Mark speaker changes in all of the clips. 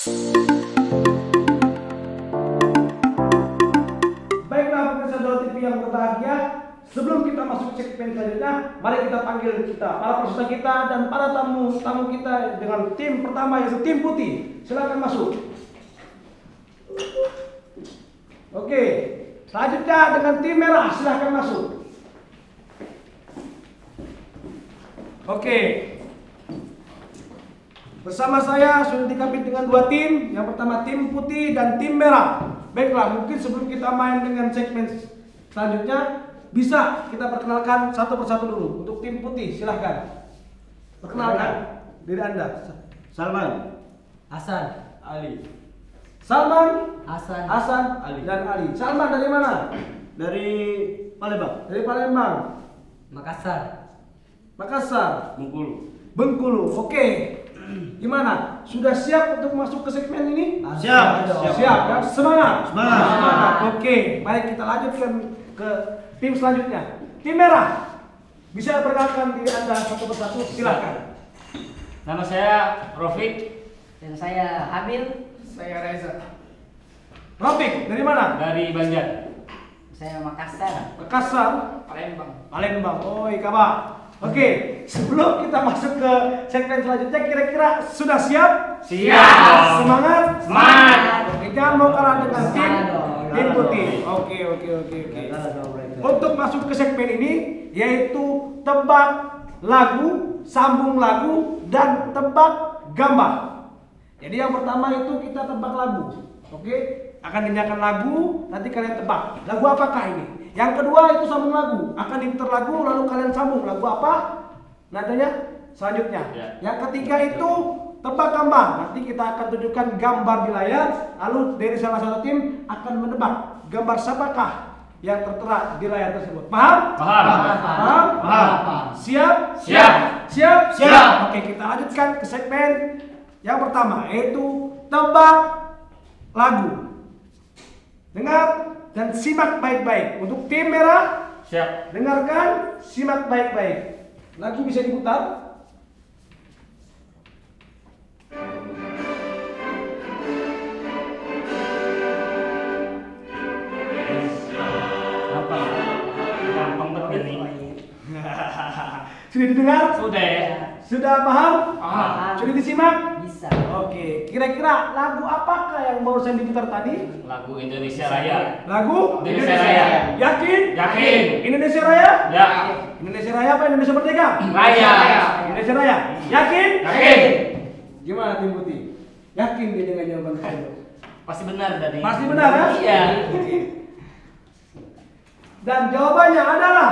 Speaker 1: Baiklah pemirsa Dolo TV yang berbahagia, sebelum kita masuk ke segmen selanjutnya, mari kita panggil para peserta kita dan para tamu kita dengan tim pertama yaitu tim putih. Silakan masuk. Oke, selanjutnya dengan tim merah, silakan masuk. Oke. Bersama saya sudah dikabit dengan dua tim. Yang pertama tim putih dan tim merah. Baiklah, mungkin sebelum kita main dengan segmen selanjutnya, bisa kita perkenalkan satu persatu dulu. Untuk tim putih, silahkan perkenalkan diri Anda.
Speaker 2: Salman,
Speaker 3: Hasan,
Speaker 2: Ali,
Speaker 1: Salman,
Speaker 3: Hasan,
Speaker 1: Ali, dan Ali. Salman dari mana?
Speaker 2: dari Palembang,
Speaker 1: Dari Palembang. Makassar, Bengkulu. Oke. Gimana? Sudah siap untuk masuk ke segmen ini?
Speaker 2: Siap.
Speaker 1: Siap ya? Semangat.
Speaker 2: Semangat.
Speaker 1: Oke, mari kita lanjutkan ke tim selanjutnya. Tim merah. Bisa perkenalkan diri Anda satu persatu, silakan.
Speaker 4: Nama saya Rofik.
Speaker 3: dan saya Hamil,
Speaker 5: Saya Reza.
Speaker 1: Rofik, dari mana?
Speaker 4: Dari Banjar.
Speaker 3: saya Makassar.
Speaker 1: Makassar, Palembang. Oh, Ikaba. Oke, sebelum kita masuk ke segmen selanjutnya, kira-kira sudah siap?
Speaker 4: Siap.
Speaker 1: Semangat?
Speaker 4: Semangat.
Speaker 1: Oke, jangan mau kalah dengan
Speaker 3: Semangat.
Speaker 1: tim putih. Oke. Untuk masuk ke segmen ini, yaitu tebak lagu, sambung lagu, dan tebak gambar. Jadi yang pertama itu kita tebak lagu. Oke, akan dinyanyikan lagu, nanti kalian tebak. Lagu apakah ini? Yang kedua itu sambung lagu, akan diputar lagu lalu kalian sambung lagu apa nadanya selanjutnya.
Speaker 4: Ya.
Speaker 1: Yang ketiga itu tebak gambar, nanti kita akan tunjukkan gambar di layar, lalu dari salah satu tim akan menebak gambar siapakah yang tertera di layar tersebut. Paham?
Speaker 4: Paham.
Speaker 1: Siap?
Speaker 2: Siap.
Speaker 1: Oke, kita lanjutkan ke segmen yang pertama, yaitu tebak lagu. Dengar dan simak baik-baik. Untuk tim merah,
Speaker 4: Siap.
Speaker 1: dengarkan, simak baik-baik. Lagu bisa diputar.
Speaker 4: Apa? Gampang banget nih.
Speaker 1: Sudah didengar?
Speaker 4: Sudah ya.
Speaker 1: Sudah paham?
Speaker 4: Paham.
Speaker 1: Sudah disimak?
Speaker 3: Bisa.
Speaker 1: Oke, kira-kira lagu apakah yang barusan diputar tadi?
Speaker 4: Lagu Indonesia Raya.
Speaker 1: Lagu
Speaker 4: Indonesia Raya.
Speaker 1: Yakin?
Speaker 4: Yakin.
Speaker 1: Indonesia Raya?
Speaker 4: Ya.
Speaker 1: Indonesia Raya apa Indonesia Merdeka?
Speaker 4: Raya.
Speaker 1: Indonesia Raya. Yakin?
Speaker 4: Yakin.
Speaker 1: Gimana tim putih? Yakin dia dengan jawaban saya?
Speaker 4: Pasti benar tadi.
Speaker 1: Pasti benar ya?
Speaker 4: Iya.
Speaker 1: Oke. Dan jawabannya adalah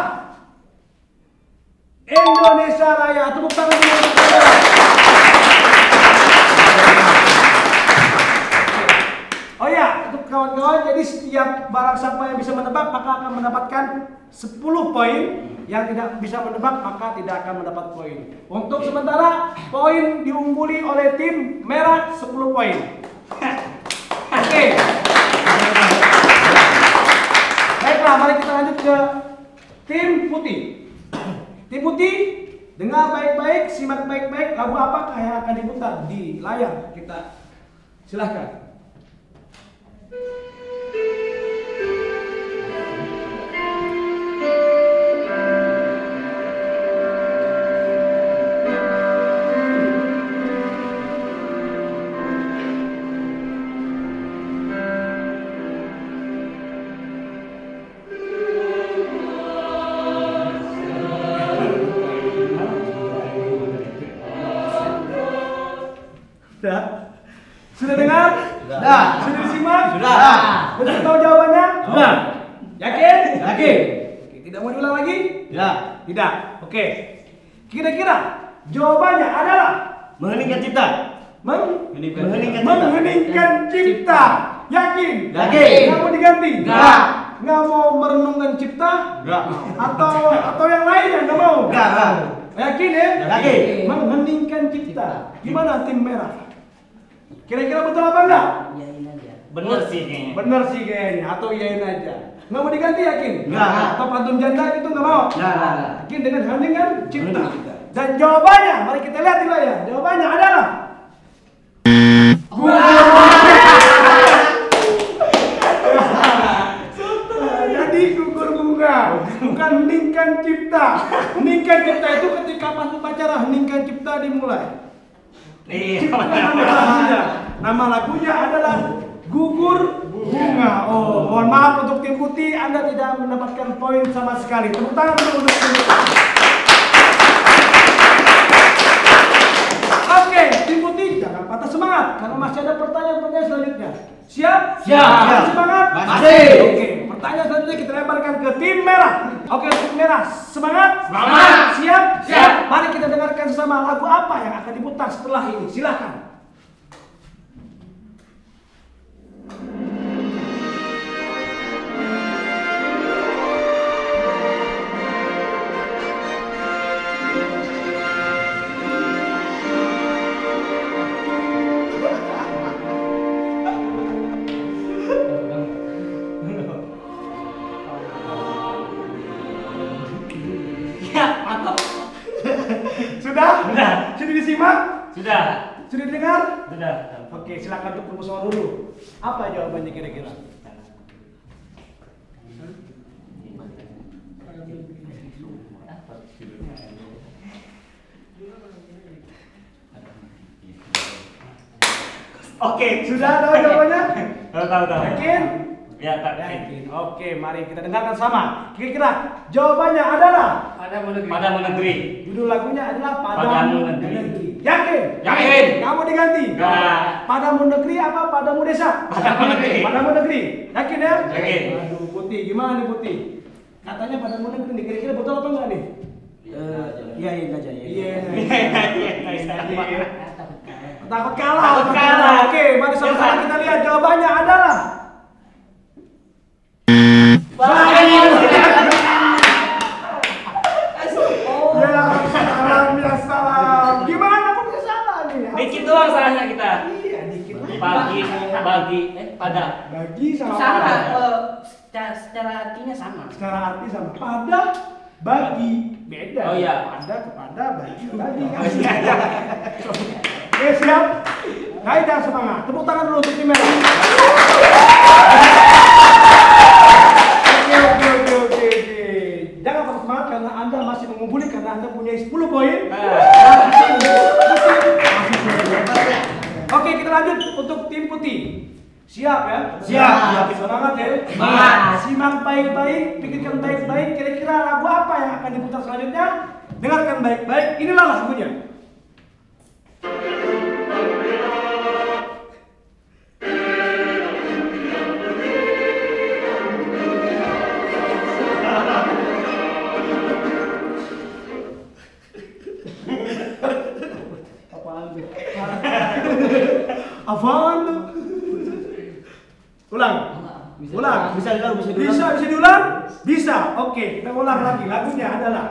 Speaker 1: Indonesia Raya. Tepuk tangan dulu untuk saudara. Oh ya, untuk kawan-kawan, jadi setiap barang siapa yang bisa menebak maka akan mendapatkan 10 poin. Yang tidak bisa menebak maka tidak akan mendapat poin. Untuk sementara, poin diungguli oleh tim merah 10 poin. Oke. Baiklah, mari kita lanjut ke tim putih. Tim putih, dengar baik-baik, simak baik-baik. Lagu apakah yang akan diputar di layar kita? Silahkan. Sudah dengar?
Speaker 2: Sudah.
Speaker 1: Sudah disimak?
Speaker 2: Sudah.
Speaker 1: Sudah tahu jawabannya?
Speaker 2: Sudah.
Speaker 1: Yakin?
Speaker 2: Yakin.
Speaker 1: Oke, tidak mau diulang lagi?
Speaker 2: Tidak.
Speaker 1: Tidak. Oke. Kira-kira jawabannya adalah
Speaker 2: Mengheningkan cipta.
Speaker 1: mengheningkan cipta. Yakin?
Speaker 2: Yakin.
Speaker 1: Nggak mau diganti?
Speaker 2: Nggak.
Speaker 1: Nggak mau merenungkan cipta?
Speaker 2: Enggak.
Speaker 1: Atau yang lainnya nggak mau?
Speaker 2: Enggak.
Speaker 1: Yakin ya?
Speaker 2: Yakin.
Speaker 1: Mengheningkan cipta. Gimana tim merah? Kira-kira betul apa enggak?
Speaker 3: Iyain aja.
Speaker 4: Bener sih kayaknya.
Speaker 1: Bener sih kayaknya, atau iyain aja. Nggak mau diganti yakin?
Speaker 2: Nggak.
Speaker 1: Atau pantun janda gitu nggak mau?
Speaker 2: Nggak.
Speaker 1: Yakin dengan heningan cipta.
Speaker 2: Hening cipta.
Speaker 1: Dan jawabannya, mari kita lihat di layar. Jawabannya adalah lagunya. Nama lagunya adalah Gugur Bunga. Oh, mohon maaf untuk tim putih, Anda tidak mendapatkan poin sama sekali. Tepuk tangan untuk tim putih. Oke, tim putih jangan patah semangat karena masih ada pertanyaan-pertanyaan selanjutnya. Siap?
Speaker 2: Siap.
Speaker 1: Masih semangat?
Speaker 2: Masih.
Speaker 1: Oke, pertanyaan selanjutnya kita lemparkan ke tim merah. Oke, tim merah, semangat?
Speaker 4: Semangat.
Speaker 1: Siap?
Speaker 4: Siap.
Speaker 1: Mari kita dengarkan sesama lagu apa yang akan diputar setelah ini. Silakan.
Speaker 4: Ya, mantap.
Speaker 1: Sudah?
Speaker 4: Sudah.
Speaker 1: Sudah disimak?
Speaker 4: Sudah.
Speaker 1: Sudah didengar?
Speaker 4: Sudah.
Speaker 1: Oke, silakan untuk bermusyawarah dulu. Apa jawabannya kira-kira? Oke, sudah tahu jawabannya?
Speaker 4: Tahu.
Speaker 1: Yakin?
Speaker 4: Ya, tak.
Speaker 1: Yakin. Oke, mari kita dengarkan sama. Kira-kira jawabannya adalah
Speaker 4: Padamu negeri.
Speaker 1: judul lagunya adalah
Speaker 4: Padamu Negeri.
Speaker 1: Yakin?
Speaker 4: Yakin.
Speaker 1: Kamu diganti?
Speaker 4: Enggak.
Speaker 1: Padamu negeri apa padamu desa?
Speaker 4: Padamu negeri.
Speaker 1: Padamu negeri. Yakin ya?
Speaker 4: Yakin.
Speaker 1: Aduh, Putih, gimana nih Putih? Katanya padamu negeri nih. Kira-kira betul apa enggak nih?
Speaker 2: Iyain aja ya.
Speaker 1: Iya.
Speaker 3: Takut kalah.
Speaker 1: Takut kalah.
Speaker 4: Takut kalah.
Speaker 1: Oke, mari sama-sama kita lihat jawabannya adalah ya salam. Gimana kok bisa salah nih?
Speaker 4: Dikit doang salahnya kita.
Speaker 1: Iya, dikit.
Speaker 4: Pada.
Speaker 1: Bagi sama
Speaker 3: Sama,
Speaker 1: pada.
Speaker 3: secara artinya sama.
Speaker 1: Secara arti sama pada, bagi, beda.
Speaker 4: Oh, iya.
Speaker 1: Pada kepada, bagi ke bagi. Oke, siap. Baik, jangan semangat. Tepuk tangan dulu untuk tim merah. Oke. Jangan patah semangat karena Anda masih mengumpuli karena Anda punya 10 poin. Oke, kita lanjut untuk tim putih. Siap ya?
Speaker 2: Siap.
Speaker 1: Semangat ya?
Speaker 4: Semangat.
Speaker 1: Simak baik-baik, pikirkan baik-baik. Kira-kira lagu apa yang akan diputar selanjutnya? Dengarkan baik-baik. Inilah lagunya. Apaan tuh? Ulang. Ulang.
Speaker 2: Bisa diulang.
Speaker 1: Bisa diulang? Bisa. Oke, kita ulang lagi. Lagunya adalah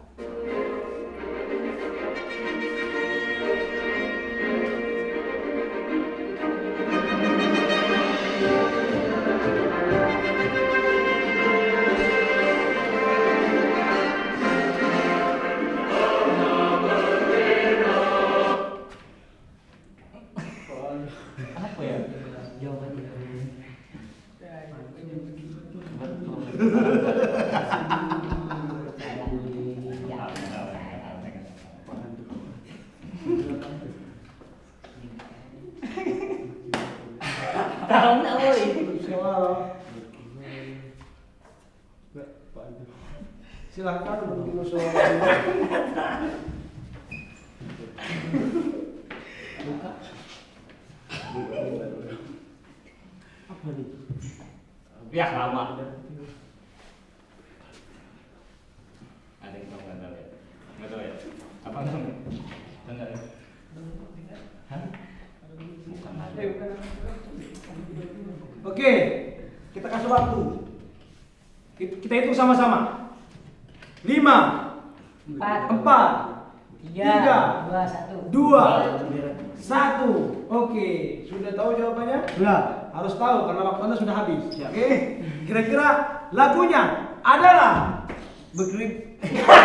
Speaker 4: Apa ya?
Speaker 3: Jawabannya.
Speaker 4: Tahu nggak, boy?
Speaker 1: silakan untuk apa nih?
Speaker 4: Ya, lama. Ada yang tahu nggak tahu ya? Nggak tahu ya? Apa namanya? Enggak ya? Hah? Bukan ada.
Speaker 1: Oke, kita kasih waktu. Kita hitung sama-sama. 5, 4,
Speaker 3: 3, 2, 1.
Speaker 1: 1. Oke, sudah tahu jawabannya?
Speaker 2: Sudah.
Speaker 1: Harus tahu karena waktu Anda sudah habis. Oke, kira-kira lagunya adalah
Speaker 2: Berkibarlah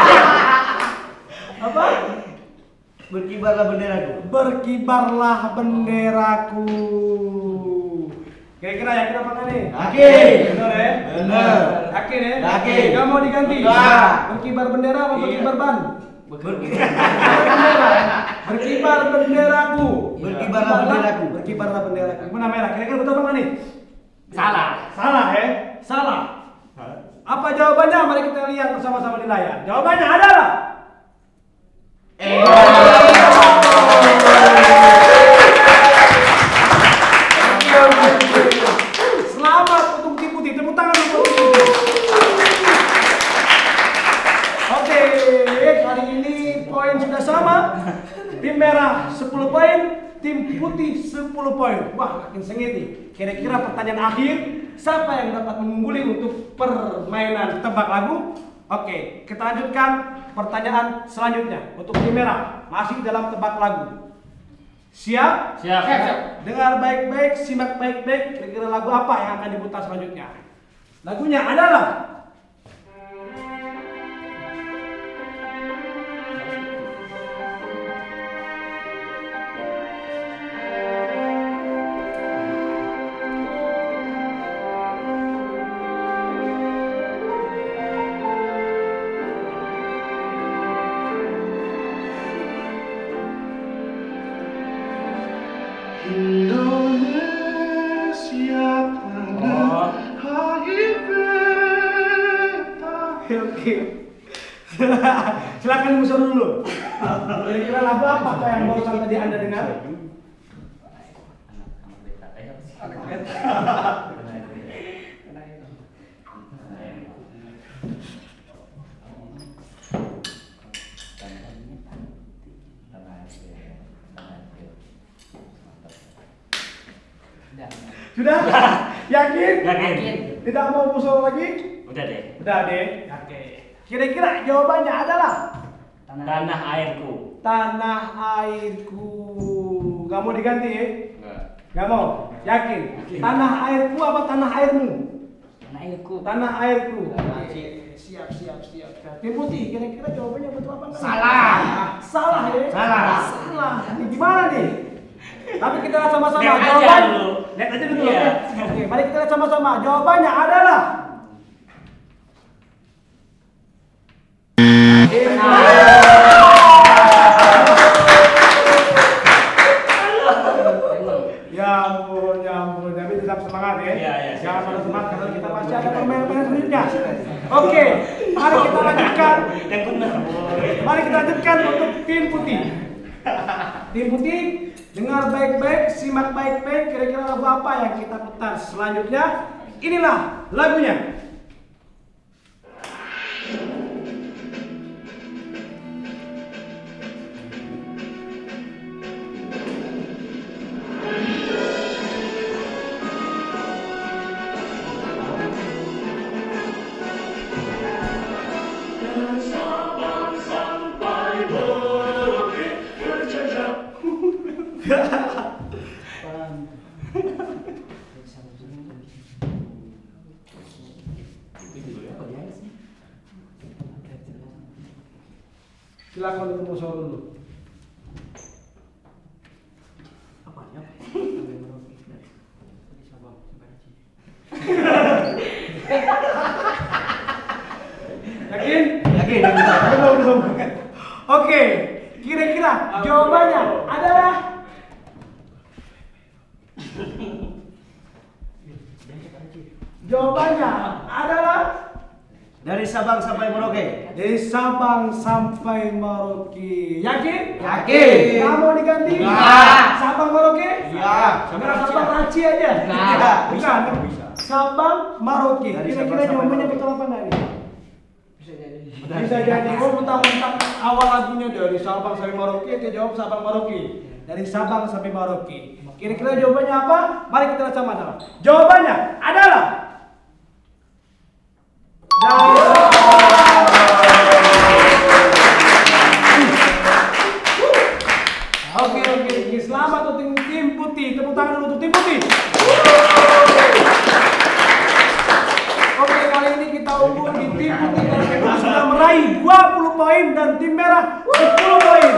Speaker 1: apa?
Speaker 2: benderaku.
Speaker 1: Berkibarlah benderaku. Kira-kira yakin apa enggak nih?
Speaker 2: Yakin.
Speaker 1: Benar ya?
Speaker 2: Benar.
Speaker 1: Yakin ya?
Speaker 2: Yakin.
Speaker 1: Enggak mau diganti?
Speaker 2: Enggak.
Speaker 1: Berkibar bendera apa berkibar ban? Berkibar benderaku.
Speaker 2: Berkibarlah benderaku.
Speaker 1: Berkibarlah benderaku. Mana merah? Kira-kira betul apa nih?
Speaker 4: Salah.
Speaker 1: Salah ya? Salah. Apa jawabannya? Mari kita lihat bersama-sama di layar. Jawabannya adalah selamat untuk tim putih. Tepuk tangan untuk tim putih. Oke, kali ini poin sudah sama. Tim merah 10 poin, tim putih 10 poin. Wah, makin sengit nih. Kira-kira pertanyaan akhir, siapa yang dapat mengungguli untuk permainan tebak lagu? Oke, kita lanjutkan pertanyaan selanjutnya untuk tim merah, masih dalam tebak lagu. Siap?
Speaker 4: Siap.
Speaker 1: Dengar baik-baik, simak baik-baik. Kira-kira lagu apa yang akan diputar selanjutnya? Lagunya adalah Oke. Silakan musor dulu. Kira-kira lagu apa yang barusan tadi Anda dengar? Sudah? Yakin?
Speaker 4: Yakin.
Speaker 1: Tidak mau musor lagi?
Speaker 4: Udah deh.
Speaker 1: Udah deh. Oke. Kira-kira jawabannya adalah
Speaker 4: Tanah airku.
Speaker 1: tanah airku. Gak mau diganti ya?
Speaker 4: Enggak.
Speaker 1: Gak mau? Yakin? Tanah airku apa tanah airmu?
Speaker 3: Tanah airku.
Speaker 1: Tanah airku. Siap. Tim putih, kira-kira jawabannya betul apa enggak?
Speaker 2: Salah.
Speaker 1: Salah ya? Salah. Ini gimana nih? Tapi kita lihat sama-sama
Speaker 4: Lihat aja
Speaker 1: jawaban.
Speaker 4: dulu.
Speaker 1: Lihat aja dulu.
Speaker 4: Iya.
Speaker 1: Oke, mari kita lihat sama-sama. Jawabannya adalah Ya ampun, tapi tetap semangat ya.
Speaker 4: Iya.
Speaker 1: Jangan patah semangat karena kita masih ada permainan selanjutnya. Oke, mari kita lanjutkan.
Speaker 4: Yang benar.
Speaker 1: Mari kita lanjutkan untuk tim putih. Tim putih, dengar baik-baik, simak baik-baik. Kira-kira lagu apa yang kita putar selanjutnya? Inilah lagunya. Silakan ketemu soal dulu. Apa ya? Yakin?
Speaker 2: Yakin.
Speaker 1: Belum. Oke, kira-kira jawabannya adalah
Speaker 2: dari Sabang sampai Merauke.
Speaker 1: dari Sabang sampai Merauke. Yakin?
Speaker 2: Yakin.
Speaker 1: Nggak mau diganti?
Speaker 2: Iya.
Speaker 1: Sabang Merauke?
Speaker 2: Iya.
Speaker 1: Nggak Sabang Ranci aja?
Speaker 2: Nggak.
Speaker 1: Bukan. Sabang Merauke.
Speaker 2: Dari
Speaker 1: Kira-kira
Speaker 2: Sabang sampai
Speaker 1: jawabannya
Speaker 2: Merauke.
Speaker 1: betul apa enggak nih?
Speaker 3: Bisa jadi.
Speaker 1: Bisa jadi. Kok mentang-mentang awal lagunya dari Sabang sampai Merauke, dia jawab Sabang Merauke. Dari Sabang sampai Merauke. Kira-kira jawabannya apa? Mari kita lihat sama-sama. Jawabannya adalah Oke. Selamat untuk tim putih. Tepuk tangan dulu untuk tim putih. Oke, kali ini kita unggul di tim putih karena kita sudah meraih 20 poin dan tim merah 10 poin.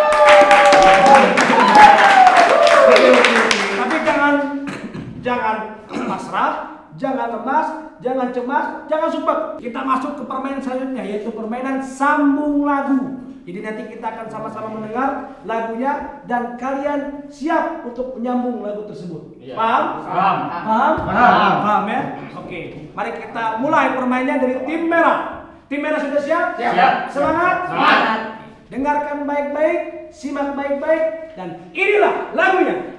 Speaker 1: Tapi jangan pasrah, jangan lemas, jangan cemas, jangan sumpah. Kita masuk ke permainan selanjutnya, yaitu permainan sambung lagu. Jadi nanti kita akan sama-sama mendengar lagunya dan kalian siap untuk menyambung lagu tersebut.
Speaker 4: Iya.
Speaker 1: Paham?
Speaker 4: Paham.
Speaker 1: Paham?
Speaker 2: Paham.
Speaker 1: Paham ya? Oke. Mari kita mulai permainnya dari tim merah. Tim merah sudah siap?
Speaker 4: Siap.
Speaker 1: Semangat?
Speaker 4: Semangat.
Speaker 1: Dengarkan baik-baik, simak baik-baik, dan inilah lagunya.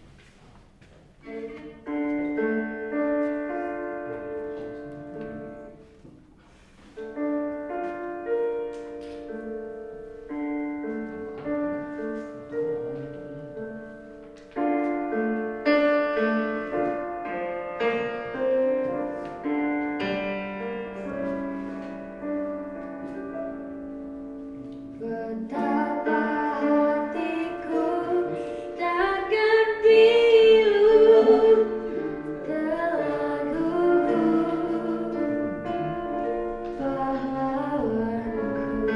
Speaker 5: Betapa hatiku takkan pilu telah gugur pahlawanku.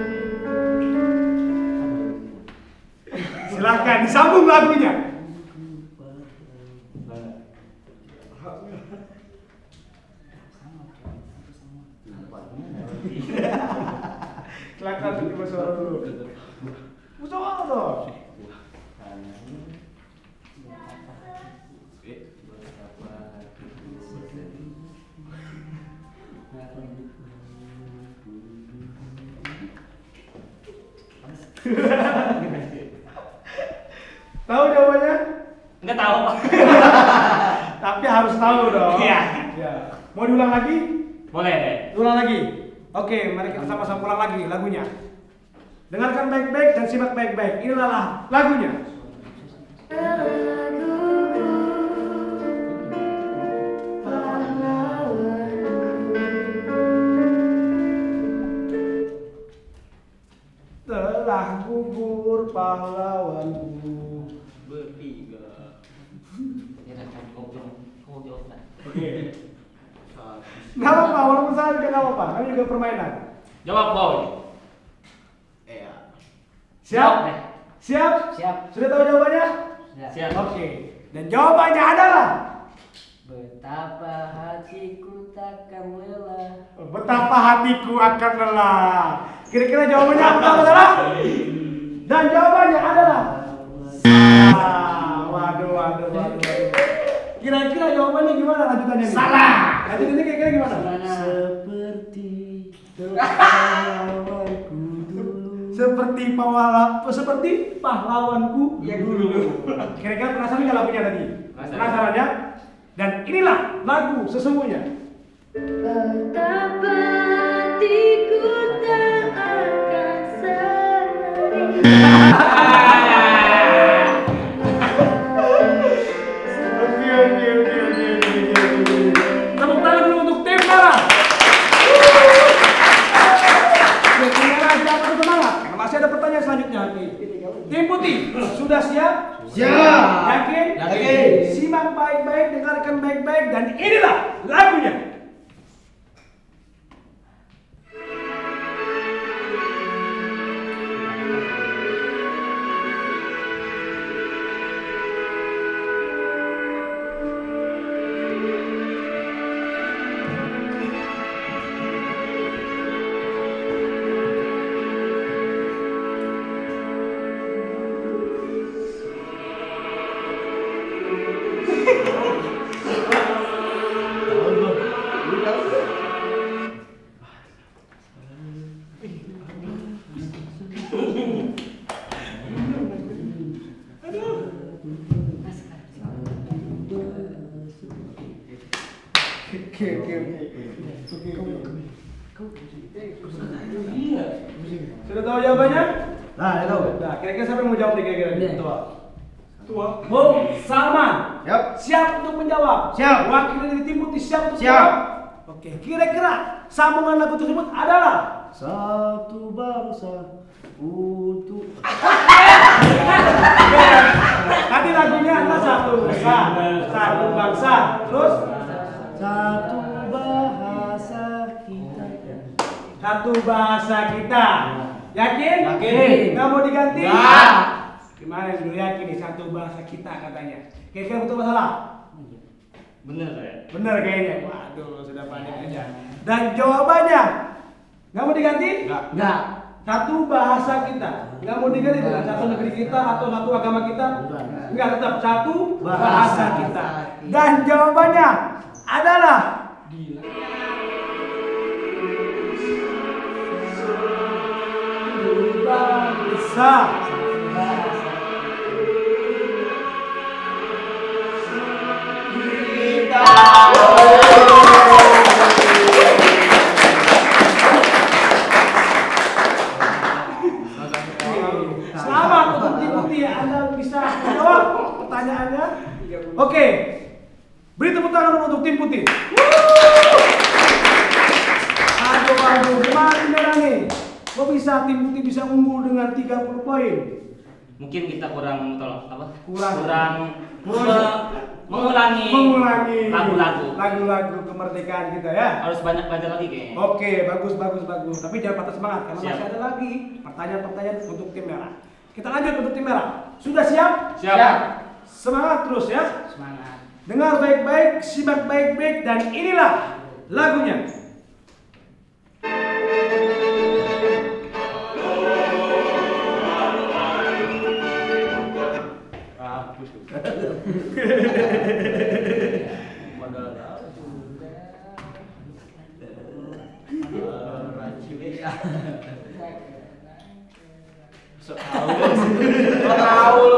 Speaker 1: Silahkan disambung lagunya. Silahkan coba suara dulu. Suara dong. Tahu jawabannya?
Speaker 4: Enggak tahu.
Speaker 1: Tapi harus tahu dong.
Speaker 4: Iya.
Speaker 1: Ya. Mau diulang lagi?
Speaker 4: Boleh deh.
Speaker 1: Ulang lagi. Oke, mari kita sama-sama ulang lagi lagunya. Dengarkan baik-baik dan simak baik-baik. Inilah lagunya.
Speaker 5: Telah gugur pahlawanku.
Speaker 1: Telah gugur pahlawanku.
Speaker 4: Bertiga.
Speaker 1: Oke. Nggak apa-apa, walaupun salah juga nggak apa-apa. Kami juga permainan.
Speaker 4: Jawab boy.
Speaker 2: Iya.
Speaker 1: Siap?
Speaker 4: Siap.
Speaker 1: Siap?
Speaker 3: Siap.
Speaker 1: Sudah tahu jawabannya?
Speaker 4: Siap.
Speaker 1: Oke. Dan jawabannya adalah
Speaker 3: Betapa hatiku takkan lelah.
Speaker 1: betapa hatiku akan lelah. Kira-kira jawabannya apa salah? Dan jawabannya adalah salah. Waduh. Kira-kira jawabannya gimana lanjutannya nih?
Speaker 2: Salah.
Speaker 1: Lanjutannya kira-kira gimana? Seperti pahlawanku yang dulu. Kira-kira penasaran nggak lagunya tadi? Penasaran ya? Dan inilah lagu sesungguhnya.
Speaker 5: Betapa hatiku tak akan sering.
Speaker 1: Oke. Tepuk tangan dulu untuk tim merah. Tim merah siapa tuh semangat? Karena masih ada pertanyaan selanjutnya. Tim putih sudah siap?
Speaker 2: Siap.
Speaker 1: Yakin?
Speaker 2: Yakin.
Speaker 1: Simak baik-baik, dengarkan baik-baik, dan inilah lagunya. Sudah tahu jawabannya?
Speaker 2: Nah, itu.
Speaker 1: Nah, kira-kira siapa yang mau jawab nih kira-kira?
Speaker 3: Iya.
Speaker 1: Tua. Tua. Bung Salman.
Speaker 2: Yap.
Speaker 1: Siap untuk menjawab?
Speaker 2: Siap.
Speaker 1: Wakil dari tim putih siap untuk
Speaker 2: Siap.
Speaker 1: menjawab? Oke, kira-kira sambungan lagu tersebut adalah
Speaker 2: Satu bangsa untuk
Speaker 1: tadi lagunya adalah satu bangsa, terus
Speaker 2: satu bahasa kita.
Speaker 1: satu bahasa kita. Yakin?
Speaker 2: Yakin.
Speaker 1: Nggak mau diganti?
Speaker 2: Nggak.
Speaker 1: Gimana yang dulu yakin nih satu bahasa kita katanya? Kira-kira betul masalah?
Speaker 4: Bener ya?
Speaker 1: Bener kayaknya. Waduh, sudah panik aja. Dan jawabannya nggak mau diganti?
Speaker 2: Enggak.
Speaker 3: Enggak.
Speaker 1: satu bahasa kita. Nggak mau diganti dengan satu negeri kita atau satu agama kita. Nggak, tetap satu bahasa kita. Dan jawabannya adalah bahasa. Selamat untuk tim putih, Anda bisa menjawab pertanyaannya. Oke, beri tepuk tangan untuk tim putih. Aduh, gimana tim merah nih? Kok bisa tim putih bisa unggul dengan 30 poin?
Speaker 4: Mungkin kita kurang
Speaker 1: mengulangi lagu-lagu kemerdekaan kita ya.
Speaker 4: Harus banyak belajar lagi kayaknya.
Speaker 1: Oke, bagus. Tapi jangan patah semangat karena
Speaker 4: Siap.
Speaker 1: masih ada lagi pertanyaan-pertanyaan untuk tim merah. Kita lanjut untuk tim merah. Sudah siap?
Speaker 4: Siap.
Speaker 1: Semangat terus ya.
Speaker 3: Semangat.
Speaker 1: Dengar baik-baik, simak baik-baik, dan inilah lagunya.
Speaker 2: Tahu lu.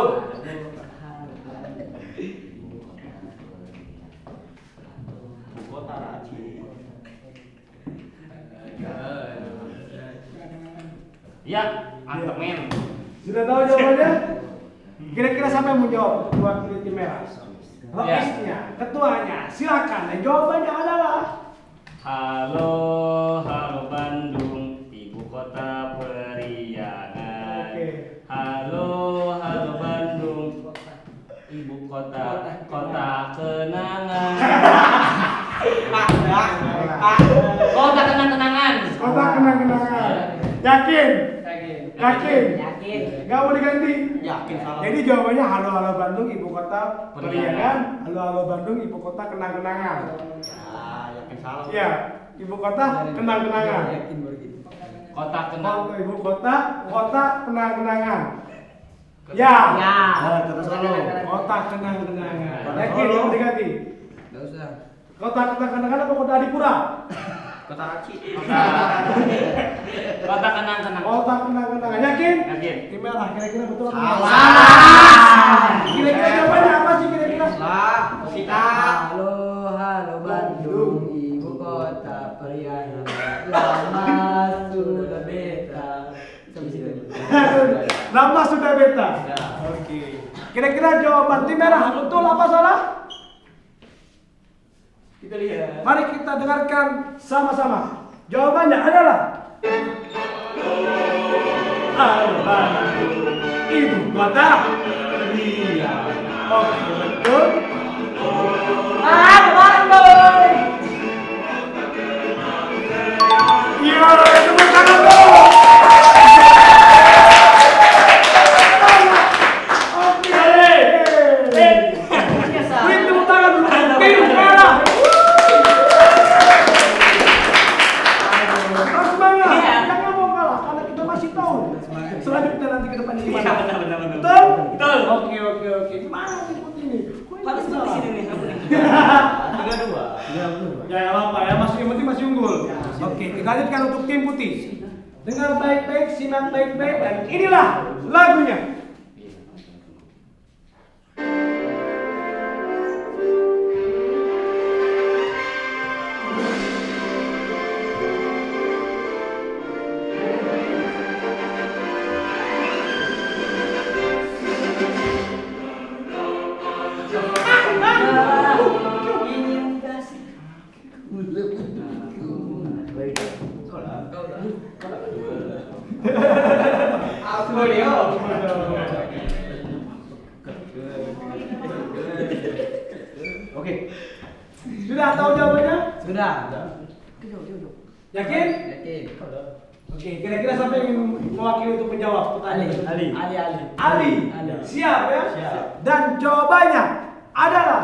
Speaker 4: Ya, mantap men.
Speaker 1: Sudah tahu jawabannya? Kira-kira siapa yang menjawab wakil tim merah? Logisnya, ketuanya, silakan. Dan jawabannya adalah
Speaker 4: Halo Bandung, ibu kota periangan.
Speaker 1: Oke.
Speaker 4: Halo Bandung, ibu kota kenangan. Kota kenang-kenangan.
Speaker 1: kota kenang-kenangan. Yakin? Yakin?
Speaker 3: Yakin.
Speaker 1: Gak mau diganti?
Speaker 2: Yakin salah.
Speaker 1: Jadi jawabannya halo Bandung, ibu kota periangan. Halo Bandung, ibu kota kenang-kenangan.
Speaker 2: Yakin salah.
Speaker 1: Iya, ibu kota kenang-kenangan.
Speaker 4: Kota kenang.
Speaker 1: Ibu kota kenang-kenangan. Ya.
Speaker 3: Ya.
Speaker 2: Terus lo.
Speaker 1: Kota kenang-kenangan. Yakin mau diganti?
Speaker 2: Enggak usah.
Speaker 1: Kota kenang-kenangan apa kota Adipura?
Speaker 2: Kota Raci.
Speaker 4: Kota kenang-kenang.
Speaker 1: Kota kenang-kenangan. Yakin?
Speaker 4: Yakin.
Speaker 1: Tim merah kira-kira betul apa?
Speaker 2: Salah.
Speaker 1: Kira-kira jawabannya apa sih kira-kira?
Speaker 2: Salah. Kita.
Speaker 3: Halo Bandung, ibu kota periangan. Lama sudah beta. Sampai situ.
Speaker 1: Nama sudah beta.
Speaker 2: Ya.
Speaker 1: Oke. Kira-kira jawaban tim merah betul apa salah?
Speaker 3: Kita lihat.
Speaker 1: Mari kita dengarkan sama-sama. Jawabannya adalah Bandung, ibu kota periangan. Oke, betul.
Speaker 3: Bandung.
Speaker 1: Iya, tepuk tangan dong. Oke. Beri tepuk tangan dulu untuk tim merah. Harus semangat. Jangan mau kalah karena kita masih tahu selanjutnya nanti ke depannya gimana.
Speaker 4: Benar.
Speaker 1: Betul?
Speaker 4: Betul.
Speaker 1: Oke. Gimana tim putih ini?
Speaker 4: Paling seperti sini nih.
Speaker 2: 3-2.
Speaker 1: Ya apa ya, yang penting masih unggul. Oke, kita lanjutkan untuk tim putih. Dengar baik-baik, simak baik-baik, dan inilah lagunya.
Speaker 3: Ingin kasih.
Speaker 1: Oke. Sudah tahu jawabannya?
Speaker 3: Sudah.
Speaker 1: Yakin?
Speaker 3: Yakin.
Speaker 1: Oke, kira-kira siapa yang mewakili untuk menjawab pertanyaan?
Speaker 3: Ali.
Speaker 1: Ali. Siap ya?
Speaker 2: Siap.
Speaker 1: Dan jawabannya adalah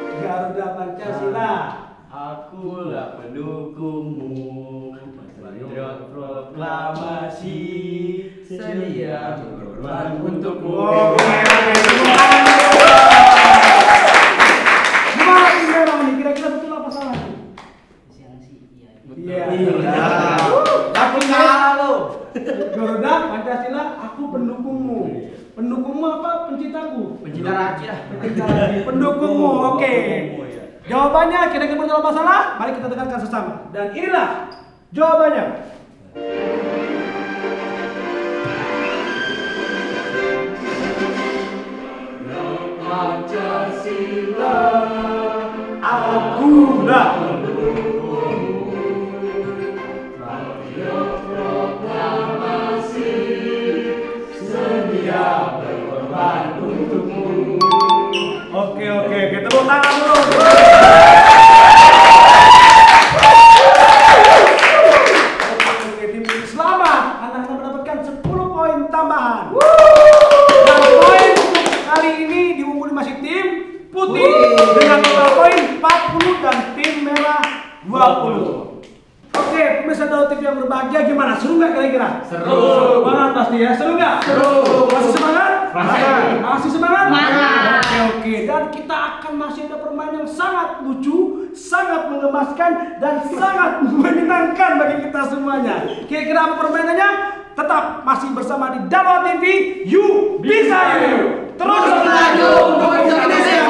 Speaker 1: Garuda Pancasila.
Speaker 2: Akulah pendukungmu.
Speaker 3: proklamasi sedia berkorban untukmu.
Speaker 1: Gimana tim merah nih? Kira-kira betul apa salah? Iya.
Speaker 2: Tapi salah lo.
Speaker 1: Garuda Pancasila, aku pendukungmu. Pendukungmu apa? Penciptaku.
Speaker 2: Pencinta Raci lah.
Speaker 1: Pendukungmu, oke. Jawabannya kira-kira betul apa salah? Mari kita dengarkan sesama. Dan inilah jawabannya.
Speaker 3: Pancasila
Speaker 1: Aku dah.
Speaker 3: proklamasi sedia berkorban untukmu.
Speaker 1: Oke, kita tepuk tangan dulu. Oke, tim ini selamat. Anda mendapatkan 10 poin tambahan. Dan poin untuk kali ini diungguli masih tim putih dengan total poin 40 dan tim merah 20. Oke, pemirsa Daud TV yang berbahagia, gimana? Seru nggak kira-kira?
Speaker 2: Seru
Speaker 1: banget pasti ya, seru nggak?
Speaker 2: Seru.
Speaker 1: Masih semangat? Masih semangat?
Speaker 5: Semangat.
Speaker 1: Oke, dan kita akan masih ada permainan yang sangat lucu, sangat mengemaskan, dan sangat menyenangkan bagi kita semuanya. Kira-kira apa permainannya? Tetap masih bersama di Daud TV, You Bisa You. Terus
Speaker 2: Terus melaju untuk Indonesia.